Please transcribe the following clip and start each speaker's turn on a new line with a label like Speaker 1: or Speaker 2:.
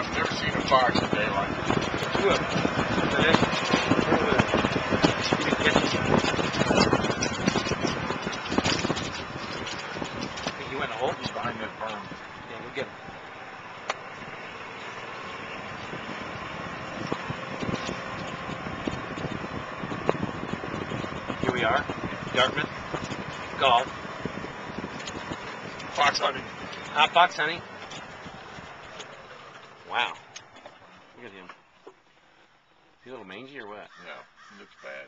Speaker 1: I've never seen a fox in daylight.
Speaker 2: Look. He went in a hole?
Speaker 1: He's behind that berm.
Speaker 2: Yeah, go get him. Here we are, Dartmouth, golf,
Speaker 1: Fox hunting.
Speaker 2: hot fox hunting. Wow, look at him. Is he a little mangy or what?
Speaker 1: Yeah, he looks bad.